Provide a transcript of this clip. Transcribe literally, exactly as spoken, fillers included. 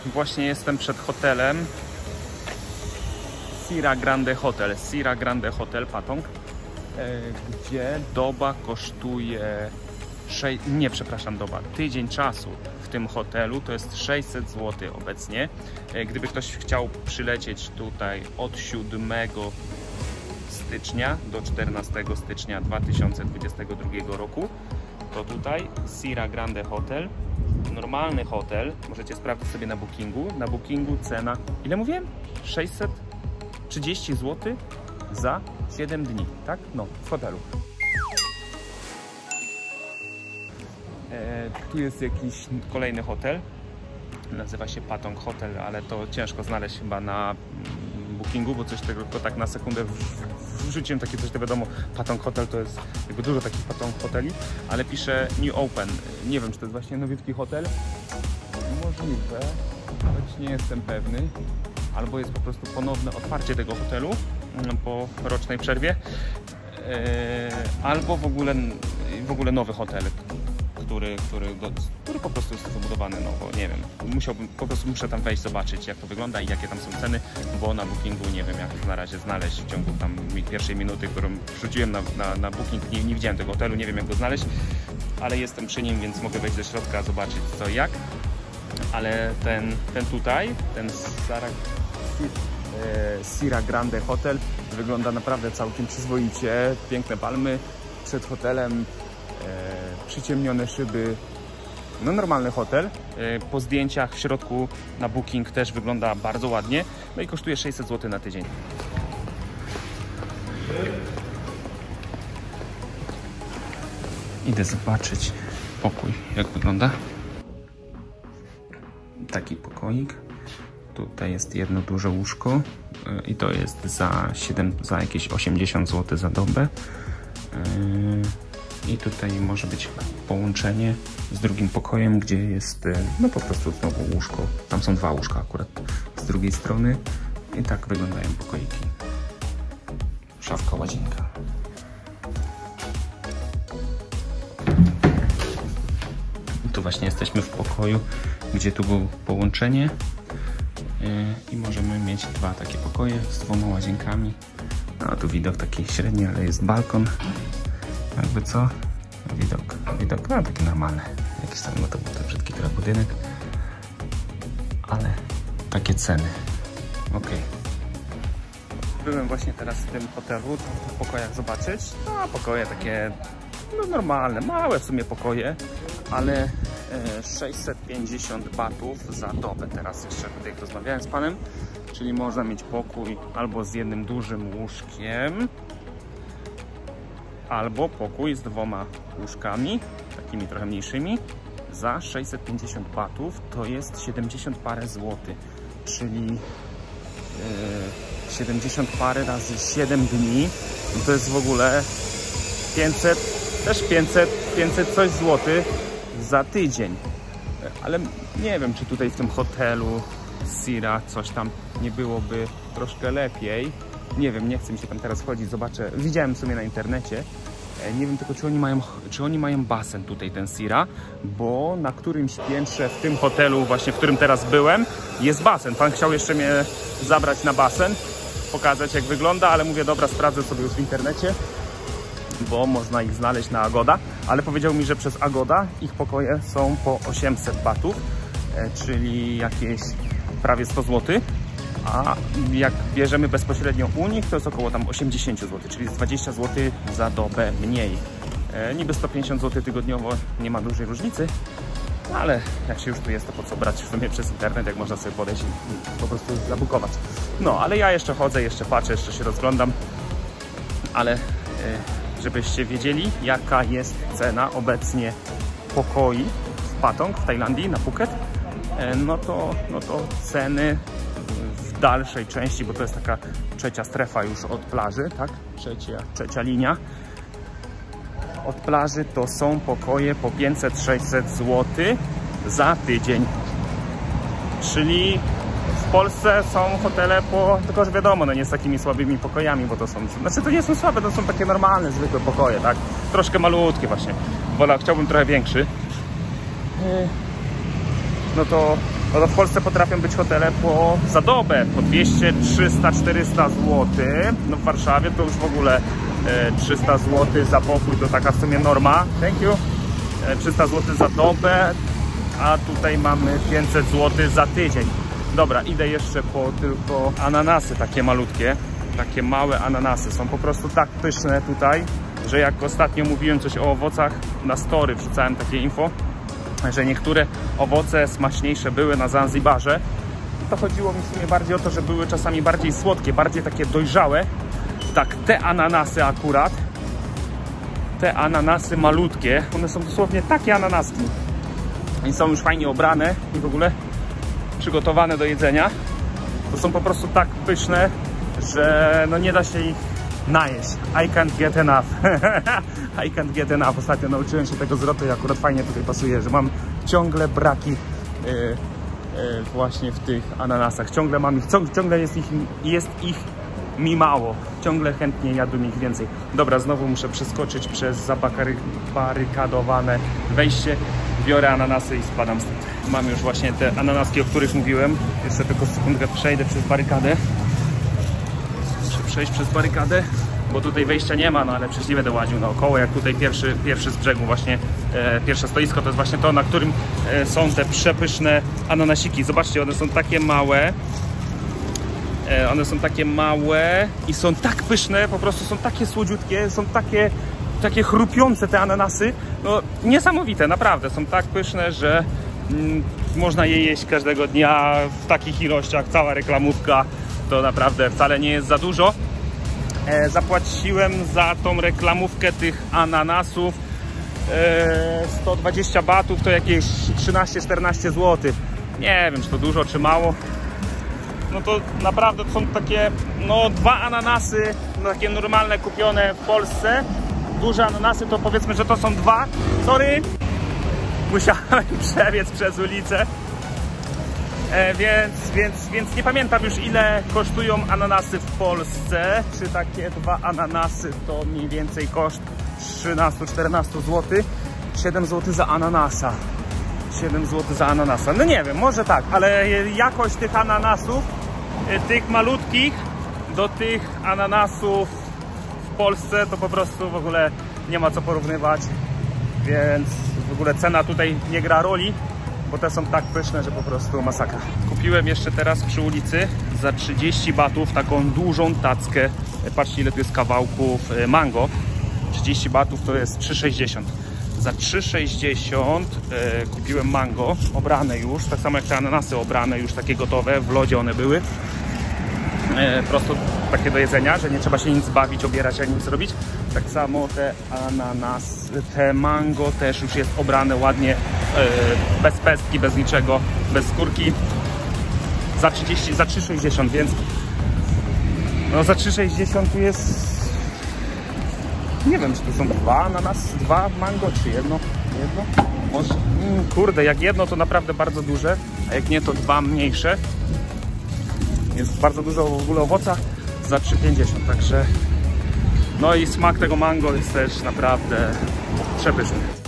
właśnie jestem przed hotelem Sierra Grande Hotel, Sierra Grande Hotel Patong, gdzie doba kosztuje sześć, nie przepraszam, doba, tydzień czasu w tym hotelu to jest sześćset złotych obecnie. Gdyby ktoś chciał przylecieć tutaj od siódmego stycznia do czternastego stycznia dwa tysiące dwudziestego drugiego roku, to tutaj Sierra Grande Hotel, normalny hotel, możecie sprawdzić sobie na bookingu. Na bookingu cena, ile mówiłem? sześćset trzydzieści złotych za siedem dni, tak? No, w hotelu. E, tu jest jakiś kolejny hotel, nazywa się Patong Hotel, ale to ciężko znaleźć chyba na bookingu, bo coś tego tylko tak na sekundę wrzuciłem takie coś, to wiadomo, Patong Hotel to jest jakby dużo takich Patong hoteli, ale pisze New Open. Nie wiem, czy to jest właśnie nowiutki hotel. Możliwe, choć nie jestem pewny. Albo jest po prostu ponowne otwarcie tego hotelu po rocznej przerwie, albo w ogóle, w ogóle nowy hotel, który, który, który po prostu jest wybudowany nowo, nie wiem, musiałbym, po prostu muszę tam wejść, zobaczyć jak to wygląda i jakie tam są ceny, bo na bookingu nie wiem jak na razie znaleźć w ciągu tam pierwszej minuty, którą wrzuciłem na, na, na booking, nie, nie widziałem tego hotelu, nie wiem jak go znaleźć, ale jestem przy nim, więc mogę wejść do środka, zobaczyć co i jak, ale ten, ten tutaj, ten Sierra Sierra Grande Hotel wygląda naprawdę całkiem przyzwoicie, piękne palmy przed hotelem, e, przyciemnione szyby, no normalny hotel. E, po zdjęciach w środku na booking też wygląda bardzo ładnie, no i kosztuje sześćset złotych na tydzień. Idę zobaczyć pokój, jak wygląda. Taki pokoik. Tutaj jest jedno duże łóżko i to jest za, siedem, za jakieś osiemdziesiąt złotych za dobę. I tutaj może być połączenie z drugim pokojem, gdzie jest no po prostu znowu łóżko. Tam są dwa łóżka akurat z drugiej strony. I tak wyglądają pokoiki. Szafka, łazienka. Tu właśnie jesteśmy w pokoju, gdzie tu było połączenie. I możemy mieć dwa takie pokoje z dwoma łazienkami. No tu widok taki średni, ale jest balkon. Jakby co? Widok, widok, no taki normalny. Jakiś tam, no to był ten brzydki trochę budynek. Ale takie ceny. Ok. Byłem właśnie teraz w tym hotelu, w tych pokojach zobaczyć. No pokoje takie, no normalne, małe w sumie pokoje, ale sześćset pięćdziesiąt batów za dobę. Teraz jeszcze tutaj rozmawiałem z panem, czyli można mieć pokój albo z jednym dużym łóżkiem, albo pokój z dwoma łóżkami, takimi trochę mniejszymi, za sześćset pięćdziesiąt batów, to jest siedemdziesiąt parę złotych, czyli yy, siedemdziesiąt parę razy siedem dni, to jest w ogóle pięćset, też pięćset, pięćset coś złotych za tydzień. Ale nie wiem, czy tutaj w tym hotelu Sierra coś tam nie byłoby troszkę lepiej. Nie wiem, nie chcę mi się tam teraz chodzić, zobaczę. Widziałem sobie na internecie. Nie wiem tylko, czy oni mają, czy oni mają basen tutaj, ten Sierra, bo na którymś piętrze w tym hotelu, właśnie w którym teraz byłem, jest basen. Pan chciał jeszcze mnie zabrać na basen, pokazać jak wygląda, ale mówię, dobra, sprawdzę sobie już w internecie, bo można ich znaleźć na Agoda, ale powiedział mi, że przez Agoda ich pokoje są po osiemset batów, czyli jakieś prawie sto złotych, a jak bierzemy bezpośrednio u nich, to jest około tam osiemdziesiąt złotych, czyli jest dwadzieścia złotych za dobę mniej. E, niby sto pięćdziesiąt złotych tygodniowo, nie ma dużej różnicy, ale jak się już tu jest, to po co brać w sumie przez internet, jak można sobie podejść i po prostu zabukować. No, ale ja jeszcze chodzę, jeszcze patrzę, jeszcze się rozglądam, ale e, żebyście wiedzieli, jaka jest cena obecnie pokoi w Patong, w Tajlandii, na Phuket, e, no to, no to ceny w dalszej części, bo to jest taka trzecia strefa już od plaży, tak? Trzecia, trzecia linia od plaży, to są pokoje po pięćset sześćset złotych za tydzień. Czyli w Polsce są hotele po, tylko że wiadomo, no nie z takimi słabymi pokojami, bo to są, znaczy to nie są słabe, to są takie normalne, zwykłe pokoje, tak? Troszkę malutkie właśnie. Wolę, chciałbym trochę większy. No to no to w Polsce potrafią być hotele po, za dobę po dwieście, trzysta, czterysta złotych. No w Warszawie to już w ogóle e, trzysta złotych za pokój to taka w sumie norma. Thank you. E, trzysta złotych za dobę, a tutaj mamy pięćset złotych za tydzień. Dobra, idę jeszcze po tylko ananasy takie malutkie. Takie małe ananasy. Są po prostu tak pyszne tutaj, że jak ostatnio mówiłem coś o owocach, na story wrzucałem takie info, że niektóre owoce smaczniejsze były na Zanzibarze. To chodziło mi w sumie bardziej o to, że były czasami bardziej słodkie, bardziej takie dojrzałe. Tak, te ananasy akurat, te ananasy malutkie, one są dosłownie takie ananaski. I są już fajnie obrane i w ogóle przygotowane do jedzenia. To są po prostu tak pyszne, że no nie da się ich najeść. I can't get enough. I can't get enough. Ostatnio nauczyłem się tego zwrotu i akurat fajnie tutaj pasuje, że mam ciągle braki yy, yy, właśnie w tych ananasach. Ciągle mam ich, ciągle jest ich, jest ich mi mało. Ciągle chętnie jadłbym ich więcej. Dobra, znowu muszę przeskoczyć przez zabarykadowane wejście. Biorę ananasy i spadam stąd. Mam już właśnie te ananaski, o których mówiłem. Jeszcze tylko sekundkę przejdę przez barykadę. Muszę przejść przez barykadę, bo tutaj wejścia nie ma, no ale przecież nie będę łaził naokoło, jak tutaj pierwszy, pierwszy z brzegu właśnie, e, pierwsze stoisko to jest właśnie to, na którym e, są te przepyszne ananasiki. Zobaczcie, one są takie małe, e, one są takie małe i są tak pyszne, po prostu są takie słodziutkie, są takie, takie chrupiące te ananasy, no niesamowite, naprawdę, są tak pyszne, że mm, można je jeść każdego dnia w takich ilościach, cała reklamówka. To naprawdę wcale nie jest za dużo. E, zapłaciłem za tą reklamówkę tych ananasów e, sto dwadzieścia batów, to jakieś trzynaście czternaście złotych. Nie wiem, czy to dużo, czy mało. No to naprawdę to są takie, no dwa ananasy, no, takie normalne, kupione w Polsce. Duże ananasy to powiedzmy, że to są dwa. Sorry, musiałem przebiec przez ulicę. E, więc, więc, więc nie pamiętam już, ile kosztują ananasy w Polsce. Czy takie dwa ananasy to mniej więcej koszt trzynaście czternaście złotych. siedem złotych za ananasa. siedem złotych za ananasa. No nie wiem, może tak, ale jakość tych ananasów, tych malutkich, do tych ananasów w Polsce to po prostu w ogóle nie ma co porównywać. Więc w ogóle cena tutaj nie gra roli, bo te są tak pyszne, że po prostu masakra. Kupiłem jeszcze teraz przy ulicy za trzydzieści batów taką dużą tackę. Patrzcie, ile tu jest kawałków mango. trzydzieści batów to jest trzy sześćdziesiąt. Za trzy sześćdziesiąt e, kupiłem mango, obrane już, tak samo jak te ananasy obrane, już takie gotowe, w lodzie one były. E, prosto takie do jedzenia, że nie trzeba się nic bawić, obierać, ani nic robić. Tak samo te ananas, te mango też już jest obrane ładnie, e, bez pestki, bez niczego, bez skórki. Za trzydzieści, za trzy sześćdziesiąt, więc no za trzy sześćdziesiąt tu jest, nie wiem, czy to są dwa ananas, dwa mango, czy jedno, jedno? Może, mm, kurde, jak jedno to naprawdę bardzo duże, a jak nie to dwa mniejsze. Jest bardzo dużo w ogóle owoca za trzy pięćdziesiąt, także no i smak tego mango jest też naprawdę przepyszny.